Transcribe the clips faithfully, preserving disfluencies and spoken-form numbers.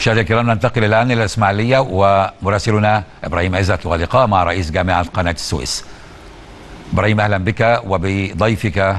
مشاهدينا الكرام، ننتقل الآن إلى الإسماعيلية ومراسلنا إبراهيم عزت ولقاء مع رئيس جامعة قناة السويس. إبراهيم، أهلا بك وبضيفك.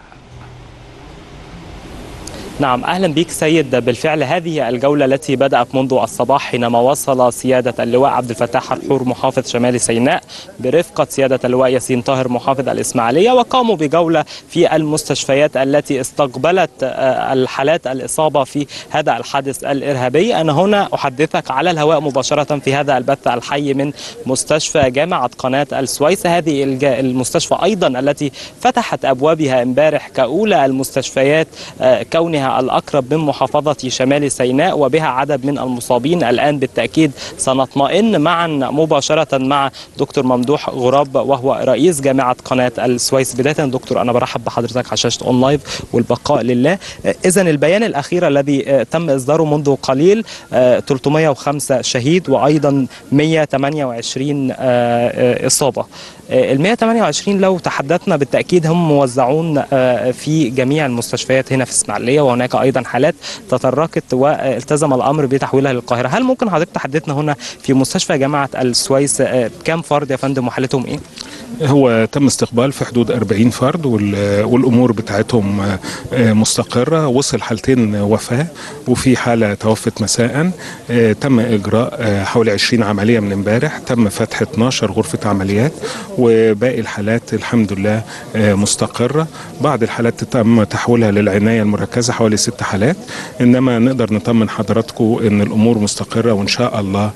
نعم، أهلا بك سيد. بالفعل هذه الجولة التي بدأت منذ الصباح حينما وصل سيادة اللواء عبد الفتاح حرحور محافظ شمال سيناء برفقة سيادة اللواء ياسين طاهر محافظ الإسماعيلية، وقاموا بجولة في المستشفيات التي استقبلت الحالات الإصابة في هذا الحادث الإرهابي. أنا هنا أحدثك على الهواء مباشرة في هذا البث الحي من مستشفى جامعة قناة السويس. هذه المستشفى أيضا التي فتحت أبوابها امبارح كأولى المستشفيات كونها الأقرب من محافظة شمال سيناء وبها عدد من المصابين. الآن بالتأكيد سنطمئن معا مباشرة مع دكتور ممدوح غراب وهو رئيس جامعة قناة السويس. بداية دكتور، أنا برحب بحضرتك على شاشة أون لايف والبقاء لله. إذن البيان الأخير الذي تم إصداره منذ قليل ثلاثمئة وخمسة شهيد وأيضا مئة وثمانية وعشرين إصابة. ال مئة وثمانية وعشرين لو تحدثنا بالتأكيد هم موزعون في جميع المستشفيات هنا في إسماعيلية، وهناك أيضا حالات تطرقت والتزم الأمر بتحويلها للقاهرة. هل ممكن حضرتك تحدثنا هنا في مستشفى جامعة السويس كم فرد يا فندم وحالتهم إيه؟ هو تم استقبال في حدود أربعين فرد والأمور بتاعتهم مستقرة. وصل حالتين وفاة وفي حالة توفت مساء. تم إجراء حوالي عشرين عملية من امبارح، تم فتح اثناشر غرفة عمليات، وباقي الحالات الحمد لله مستقرة. بعض الحالات تم تحويلها للعناية المركزة حوالي ست حالات، إنما نقدر نطمن حضراتكم إن الأمور مستقرة، وإن شاء الله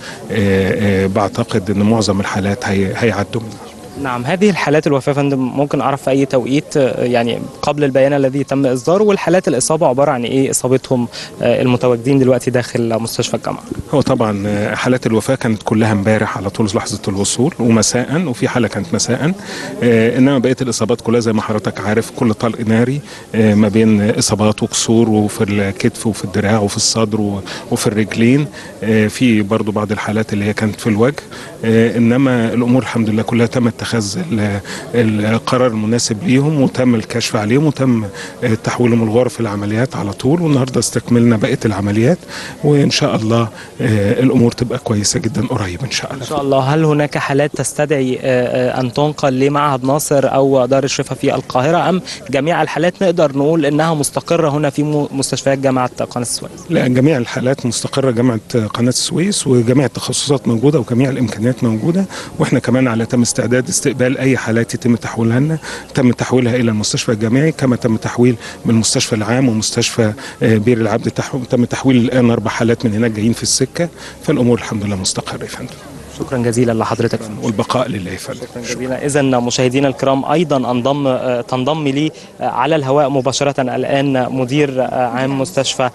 بعتقد إن معظم الحالات هيعدوا منها. نعم، هذه الحالات الوفاة فندم ممكن أعرف في أي توقيت يعني قبل البيان الذي تم إصداره، والحالات الإصابة عبارة عن إيه إصابتهم المتواجدين دلوقتي داخل مستشفى الجامعة؟ هو طبعا حالات الوفاة كانت كلها امبارح على طول لحظة الوصول ومساء، وفي حالة كانت مساء، إنما بقية الإصابات كلها زي ما حضرتك عارف كل طلق ناري ما بين إصابات وكسور وفي الكتف وفي الدراع وفي الصدر وفي الرجلين. في برضو بعض الحالات اللي هي كانت في الوجه، إنما الأمور الحمد لله كلها تم اتخاذ القرار المناسب ليهم، وتم الكشف عليهم، وتم تحويلهم الغرف العمليات على طول. والنهارده استكملنا بقيه العمليات، وان شاء الله الامور تبقى كويسه جدا قريب ان شاء الله. ان شاء الله. هل هناك حالات تستدعي ان تنقل لمعهد ناصر او دار الشفاء في القاهره، ام جميع الحالات نقدر نقول انها مستقره هنا في مستشفيات جامعه قناه السويس؟ لا، جميع الحالات مستقره جامعه قناه السويس، وجميع التخصصات موجوده وجميع الامكانيات موجوده، واحنا كمان على تم استعداد استقبال اي حالات يتم تحويلها لنا. تم تحويلها الى المستشفى الجامعي، كما تم تحويل من المستشفى العام ومستشفى بير العبد. تم تحويل الان اربع حالات من هناك جايين في السكه، فالامور الحمد لله مستقره يا فندم. شكرا جزيلا لحضرتك، والبقاء لله يا فندم. شكرا جزيلا. اذا مشاهدينا الكرام، ايضا انضم تنضم لي على الهواء مباشره الان مدير عام مستشفى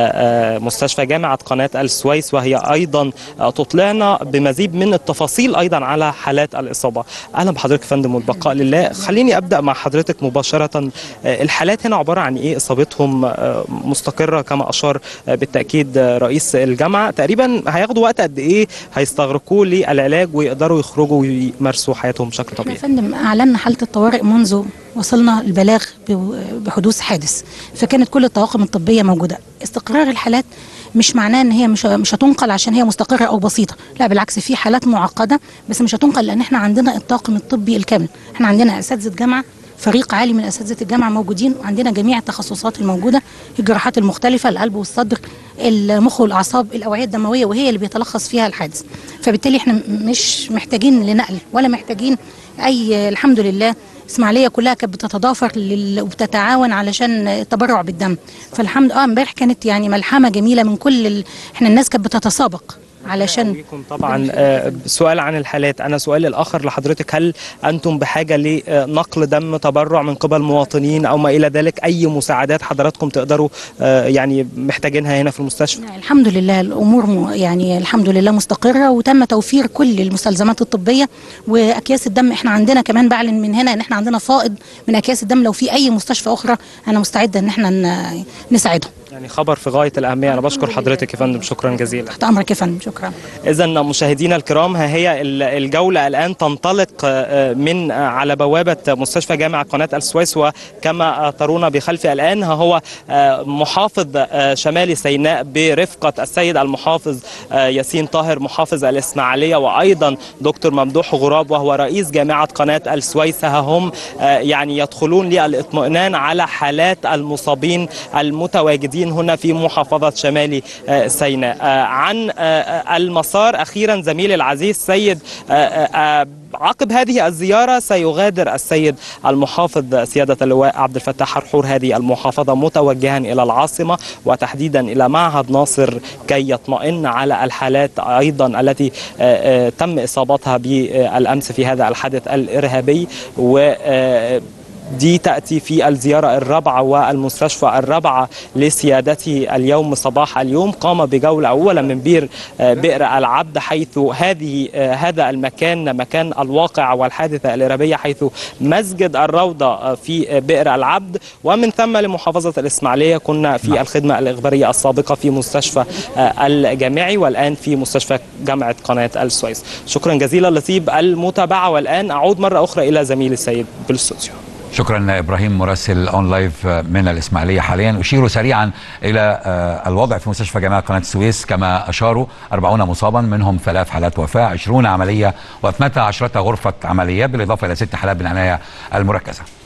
مستشفى جامعه قناه السويس، وهي ايضا تطلعنا بمزيد من التفاصيل ايضا على حالات الاصابه. اهلا بحضرتك يا فندم والبقاء لله. خليني ابدا مع حضرتك مباشره. الحالات هنا عباره عن ايه؟ اصابتهم مستقره كما اشار بالتاكيد رئيس الجامعه. تقريبا هياخدوا وقت قد ايه هيستغرقوه للعلاج ويقدروا يخرجوا ويمارسوا حياتهم بشكل طبيعي؟ يا فندم اعلنا حاله الطوارئ منذ وصلنا البلاغ بحدوث حادث، فكانت كل الطواقم الطبيه موجوده. استقرار الحالات مش معناه ان هي مش مش هتنقل عشان هي مستقره او بسيطه، لا بالعكس، في حالات معقده بس مش هتنقل لان احنا عندنا الطاقم الطبي الكامل. احنا عندنا اساتذه جامعه، فريق عالي من اساتذه الجامعه موجودين، وعندنا جميع التخصصات الموجوده، الجراحات المختلفه، القلب والصدر، المخ والاعصاب، الاوعيه الدمويه، وهي اللي بيتلخص فيها الحادث. فبالتالي احنا مش محتاجين لنقل ولا محتاجين اي، الحمد لله اسماعيليه كلها كانت بتتضافر لل... وبتتعاون علشان التبرع بالدم. فالحمد اه امبارح كانت يعني ملحمه جميله من كل ال... احنا الناس كانت بتتسابق علشان طبعا. آه سؤال عن الحالات. انا سؤالي الاخر لحضرتك، هل انتم بحاجه لنقل دم تبرع من قبل مواطنين او ما الى ذلك؟ اي مساعدات حضراتكم تقدروا آه يعني محتاجينها هنا في المستشفى؟ الحمد لله الامور م... يعني الحمد لله مستقره، وتم توفير كل المستلزمات الطبيه واكياس الدم. احنا عندنا كمان بعلن من هنا ان احنا عندنا فائض من اكياس الدم، لو في اي مستشفى اخرى انا مستعده ان احنا نساعدهم. يعني خبر في غاية الأهمية. أنا بشكر حضرتك يا فندم، شكرا جزيلا. تحت أمرك يا فندم، شكرا. إذا مشاهدينا الكرام، ها هي الجولة الآن تنطلق من على بوابة مستشفى جامع قناة السويس، وكما ترون بخلفي الآن ها هو محافظ شمال سيناء برفقة السيد المحافظ ياسين طاهر محافظ الإسماعيلية، وأيضا دكتور ممدوح غراب وهو رئيس جامعة قناة السويس. ها هم يعني يدخلون للاطمئنان على حالات المصابين المتواجدين هنا في محافظة شمال سيناء. عن المسار أخيرا زميلي العزيز سيد، عقب هذه الزيارة سيغادر السيد المحافظ سيادة اللواء عبد الفتاح حرحور هذه المحافظة متوجها إلى العاصمة وتحديدا إلى معهد ناصر كي يطمئن على الحالات أيضا التي تم إصابتها بالأمس في هذا الحادث الإرهابي. و دي تأتي في الزيارة الرابعة والمستشفى الرابعة لسيادته اليوم. صباح اليوم قام بجولة أولا من بير بئر العبد، حيث هذه هذا المكان مكان الواقع والحادثة الإرهابية، حيث مسجد الروضة في بئر العبد، ومن ثم لمحافظة الإسماعيلية. كنا في الخدمة الإخبارية السابقة في مستشفى الجامعي، والآن في مستشفى جامعة قناة السويس. شكرا جزيلا لطيب المتابعة، والآن أعود مرة أخرى إلى زميلي السيد بالاستوديو. شكرا إبراهيم مراسل أون لايف من الإسماعيلية. حاليا أشير سريعا إلى الوضع في مستشفى جامعة قناة السويس. كما أشاروا أربعون مصابا، منهم ثلاث حالات وفاة، عشرون عملية واثنتا عشرة غرفة عمليات، بالإضافة إلى ست حالات بالعناية المركزة.